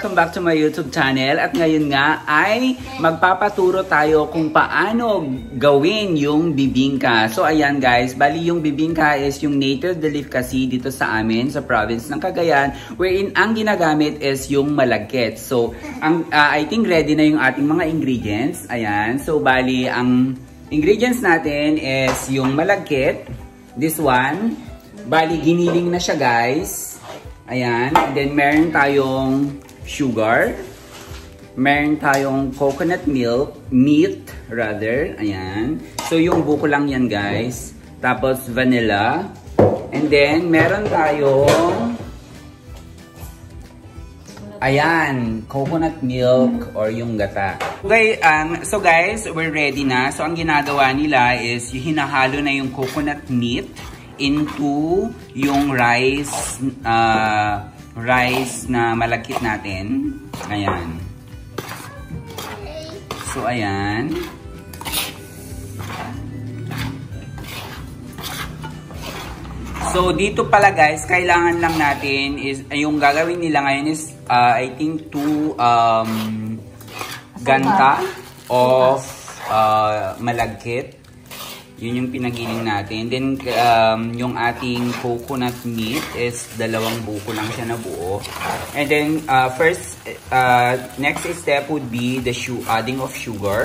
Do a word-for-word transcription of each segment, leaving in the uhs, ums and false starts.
welcome back to my YouTube channel. At ngayon nga ay magpapaturo tayo kung paano gawin yung bibingka. So ayan guys, bali yung bibingka is yung native delicacy dito sa amin sa province ng Cagayan, wherein ang ginagamit is yung malagkit. So ang, uh, I think ready na yung ating mga ingredients. Ayan, so bali ang ingredients natin is yung malagkit, this one. Bali giniling na siya guys. Ayan, and then meron tayong sugar, meron tayong coconut milk, meat rather, ayan. So yung buko lang yan guys, tapos vanilla, and then meron tayong, ayan, coconut milk or yung gata. Okay, um, so guys, we're ready na. So ang ginagawa nila is yung hinahalo na yung coconut meat into yung rice uh, rice na malagkit natin. Ayan. So, ayan. So, dito pala guys, kailangan lang natin is, yung gagawin nila ngayon is, uh, I think, two um, ganta of uh, malagkit. Yun yung pinagiling natin. Then, um, yung ating coconut meat is dalawang buko lang siya na buo. And then, uh, first, uh, next step would be the adding of sugar.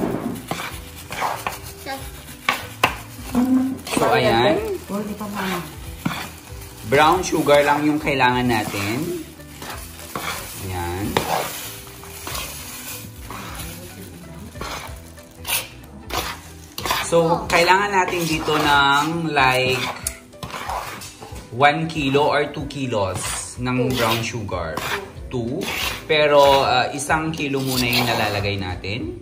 So, ayan. Brown sugar lang yung kailangan natin. Ayan. So, kailangan natin dito ng like one kilo or two kilos ng brown sugar. two. Pero, uh, isang kilo muna yung nalalagay natin.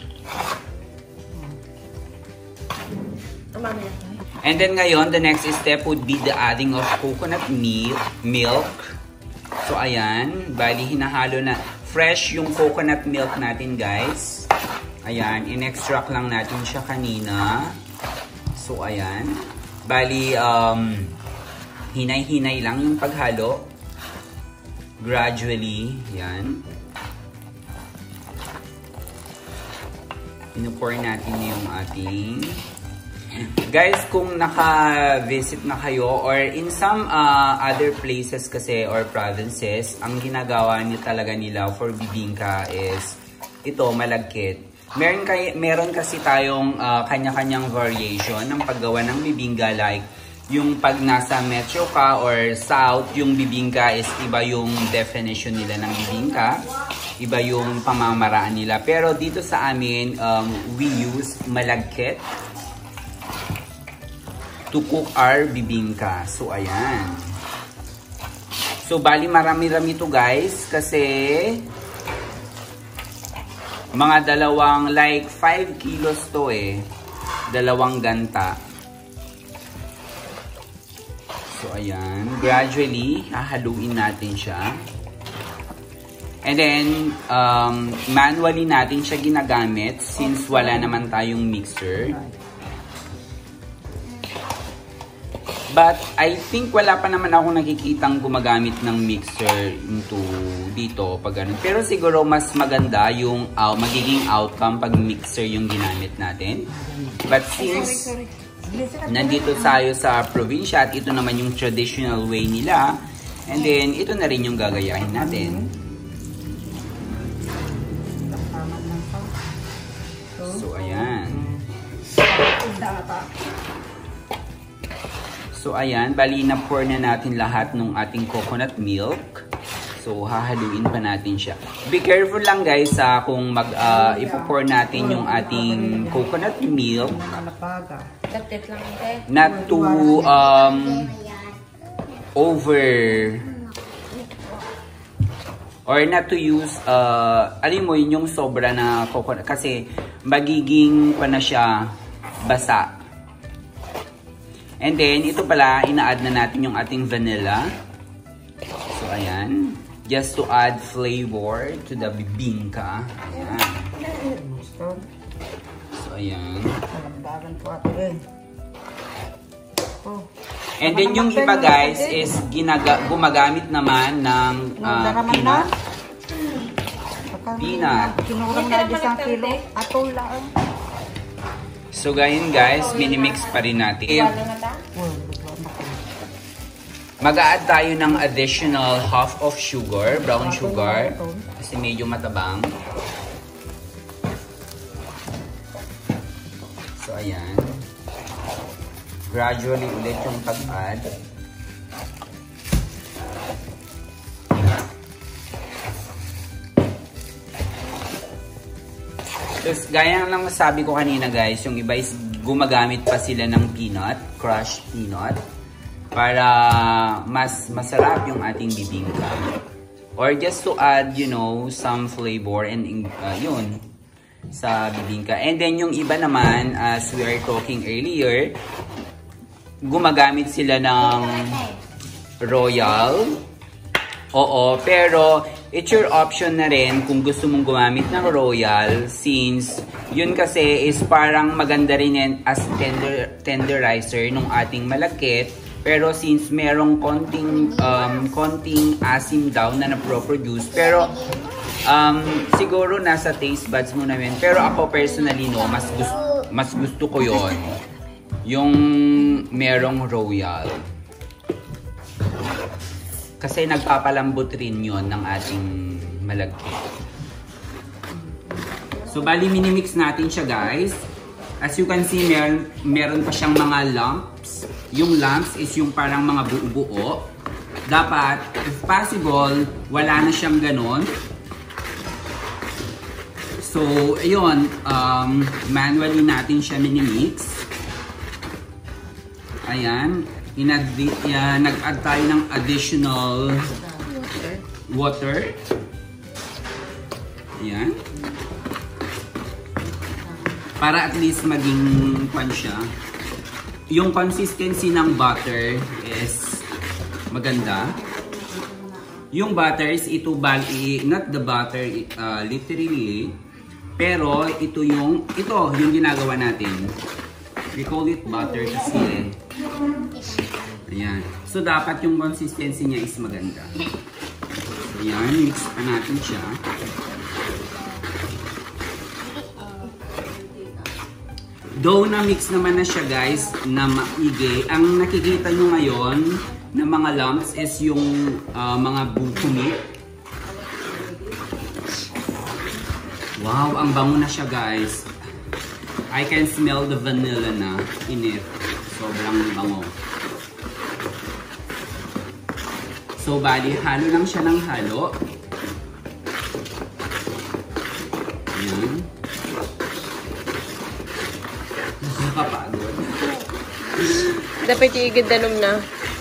And then ngayon, the next step would be the adding of coconut milk. milk. So, ayan. Bali, hinahalo na. Fresh yung coconut milk natin, guys. Ayan, in-extract lang natin siya kanina. So, ayan. Bali, um, hinay-hinay lang yung paghalo. Gradually, yan. Pinupour natin yung ating... Guys, kung naka-visit na kayo or in some uh, other places kasi or provinces, ang ginagawa niyo talaga nila for bibingka is ito, malagkit. Meron, kay, meron kasi tayong uh, kanya-kanyang variation ng paggawa ng bibingka, like yung pag nasa metro ka or south, yung bibingka is iba yung definition nila ng bibingka, iba yung pamamaraan nila. Pero dito sa amin, um, we use malagkit to cook our bibingka. So, ayan. So, bali marami-rami to guys kasi mga dalawang, like five kilos to eh. Dalawang ganta. So, ayan. Gradually, hahaluin natin siya. And then, um, manually natin siya ginagamit since wala naman tayong mixer. But, I think wala pa naman ako nakikitang gumagamit ng mixer into dito pag ganun. Pero siguro mas maganda yung uh, magiging outcome pag mixer yung ginamit natin. But since nandito tayo sa probinsya at ito naman yung traditional way nila, and then ito na rin yung gagayahin natin. So, ayan. So, ayan. Bali, na-pour na natin lahat ng ating coconut milk. So, hahaluin pa natin siya. Be careful lang guys ha, kung mag, uh, ipo-pour natin yung ating coconut milk. Not to um, over or not to use uh, alam mo yun yung sobra na coconut kasi magiging pa na siya basa. And then, ito pala, ina-add na natin yung ating vanilla. So, ayan. Just to add flavor to the bibingka. Ayan. So, ayan. And then, yung iba guys is ginaga gumagamit naman ng uh, peanut. peanut. Kinurang na isang kilo. Atol lang. So gayon guys, minimix pa rin natin. Mag-a-add tayo ng additional half of sugar, brown sugar. Kasi medyo matabang. So ayan. Gradually ulit yung pag-add. Tapos, gaya lang sabi ko kanina guys, yung iba is gumagamit pa sila ng peanut, crushed peanut, para mas masarap yung ating bibingka. Or just to add, you know, some flavor and uh, yun, sa bibingka. And then yung iba naman, as we are talking earlier, gumagamit sila ng royal. Oo, pero it's your option na rin kung gusto mong gumamit ng royal, since yun kasi is parang maganda rin yan as tender, tenderizer nung ating malagkit. Pero since merong konting, um, konting asim daw na naproproduce, pero um, siguro nasa taste buds mo na yun. Pero ako personally, no, mas gusto, mas gusto ko yon yung merong royal. Kasi nagpapalambot rin yon ng ating malagkit. So, bali minimix natin siya guys. As you can see, meron, meron pa siyang mga lumps. Yung lumps is yung parang mga buo-buo. Dapat, if possible, wala na siyang ganon. So, ayun, um, manually natin siya minimix. Ayan. Uh, nag-add tayo ng additional water. water. Ayan. Para at least maging pan siya. Yung consistency ng butter is maganda. Yung butter is ito, bali, not the butter uh, literally, pero ito yung, ito yung ginagawa natin. We call it butter kasi eh. Ayan. So, dapat yung consistency niya is maganda. Ayan. Mix pa natin siya. Though na-mix naman na siya guys, na maigi. Ang nakikita nyo ngayon na mga lumps is yung uh, mga buko meat. Wow, ang bango na siya guys. I can smell the vanilla na in it. Sobrang bango. So, bali, halo lang siya ng halo. Ayan. Nakakapagod. Dapat iigid danom na.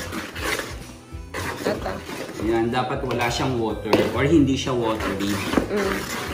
Tata. Ayan, dapat wala siyang water or hindi siya watery. Mm.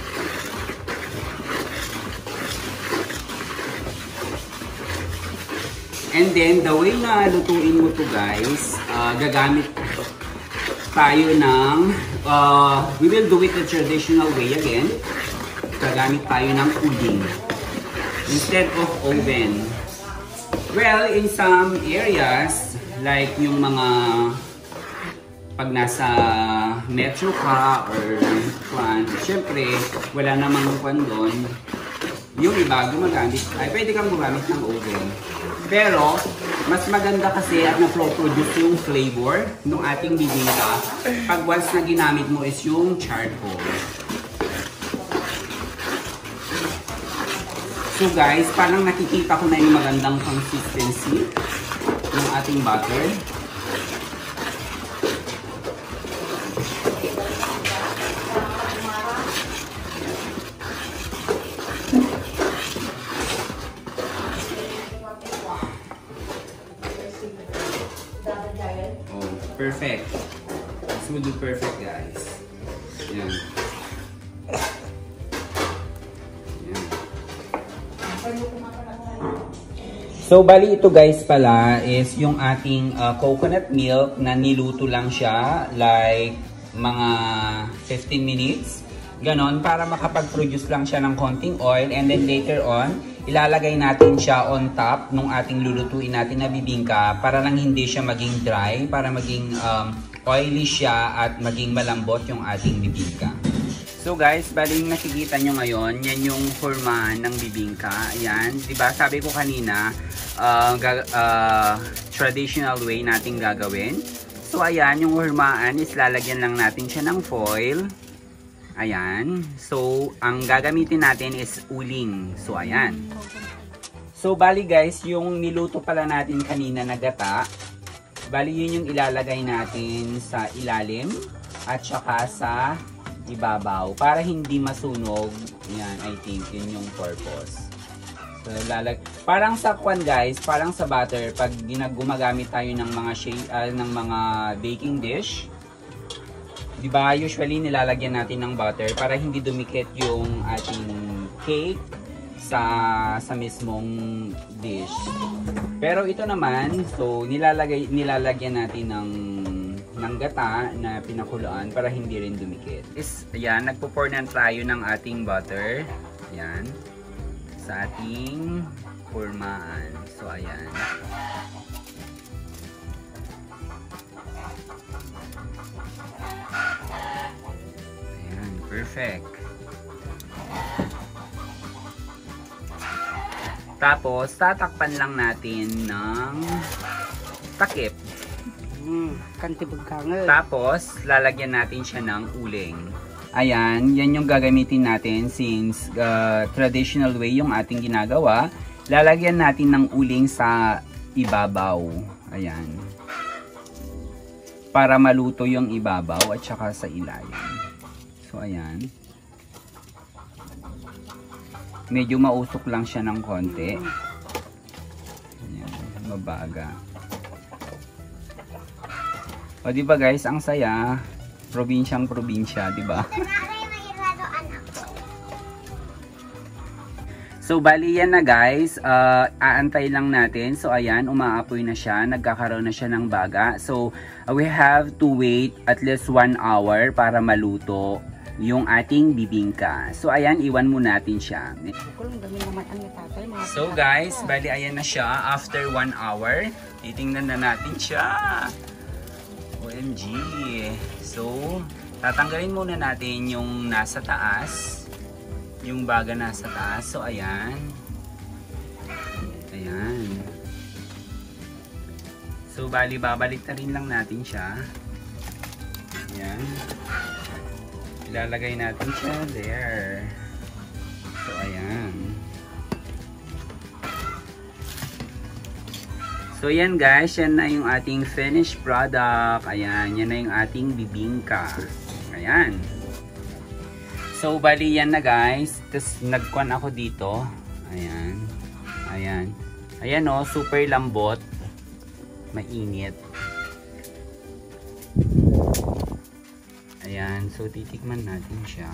And then, the way na lutuin mo to guys, uh, gagamit tayo ng, uh, we will do it the traditional way again. Gagamit tayo ng uding instead of oven. Well, in some areas, like yung mga pag nasa metro ka or kwan, syempre, wala namang kwan doon. Yung iba, gumagamit, ay pwede kang gumamit ng oven. Pero, mas maganda kasi at na-produce yung flavor ng ating bibingka pag once na ginamit mo is yung charcoal. So guys, parang nakikita ko na yung magandang consistency ng ating butter. Oh, perfect. This will do perfect, guys. Yan. Yan. So, bali ito guys pala is yung ating uh, coconut milk na niluto lang siya like mga fifteen minutes. Ganon, para makapag-produce lang siya ng konting oil and then later on, ilalagay natin siya on top nung ating lulutuin natin na bibingka para lang hindi siya maging dry, para maging um, oily siya at maging malambot yung ating bibingka. So guys, bali nakikita nyo ngayon, yan yung hurmahan ng bibingka. Ayan, diba sabi ko kanina, uh, uh, traditional way nating gagawin. So ayan, yung hurmahan is lalagyan lang natin siya ng foil. Ayan, so ang gagamitin natin is uling. So ayan. So bali guys, yung niluto pala natin kanina na gata, bali yun yung ilalagay natin sa ilalim at saka sa ibabaw para hindi masunog. Yan, I think yun yung purpose. So lalag parang sa kwan guys, parang sa butter pag ginagamit tayo ng mga shade, uh, ng mga baking dish. 'Di ba? Usually nilalagyan natin ng butter para hindi dumikit yung ating cake sa sa mismong dish. Pero ito naman, so nilalagay nilalagyan natin ng ng gata na pinakuluan para hindi rin dumikit. Is, ayan, nagpo-pour na tayo ng ating butter. Ayan. Sa ating hurmaan. So, ayan. Ayan, perfect. Tapos, tatakpan lang natin ng takip. Hmm, kantibog ka nga. Tapos, lalagyan natin siya ng uling. Ayan, yan yung gagamitin natin since uh, traditional way yung ating ginagawa. Lalagyan natin ng uling sa ibabaw. Ayan. Para maluto yung ibabaw at saka sa ilalim. So, ayan. Medyo mausok lang siya ng konti. Ayan, mabaga. O di ba guys, ang saya, probinsyang probinsya, di ba? So bali yan na guys, uh, aantay lang natin. So ayan, umaapoy na siya, nagkakaroon na siya ng baga. So uh, we have to wait at least one hour para maluto yung ating bibingka. So ayan, iwan muna natin siya. So guys, bali ayan na siya after one hour. Titingnan na natin siya. O M G. So, tatanggalin muna natin yung nasa taas. Yung baga nasa taas. So, ayan. Ayan. So, bali, babalik na rin lang natin siya. Ayan. Ilalagay natin siya there. So, ayan. So yan guys, yan na yung ating finished product. Ayan, yan na yung ating bibingka. Ayan. So bali yan na guys. Tapos nagkuhan ako dito. Ayan. Ayan. Ayan o, oh, super lambot. Mainit. Ayan, so titikman natin siya.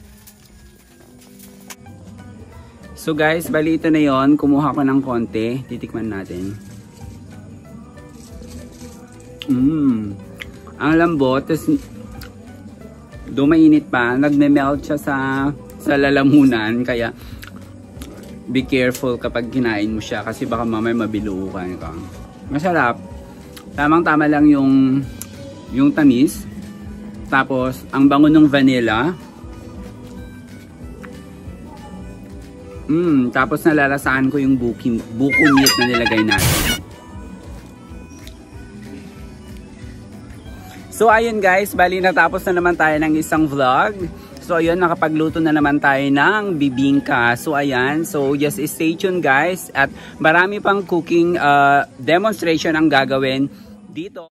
So guys, bali ito na yon. Kumuha ko ng konti. Titikman natin. Mmm, ang lambot, tapos dumainit pa, nagme-melt siya sa, sa lalamunan, kaya be careful kapag kinain mo siya kasi baka mamaya mabiluukan ka. Masarap, tamang tama lang yung, yung tamis, tapos ang bango ng vanilla, mmm, tapos nalalasaan ko yung buki, buko meat na nilagay natin. So ayun guys, bali natapos na naman tayo ng isang vlog. So ayun, nakapagluto na naman tayo ng bibingka. So ayan, so just stay tuned guys at marami pang cooking uh, demonstration ang gagawin dito.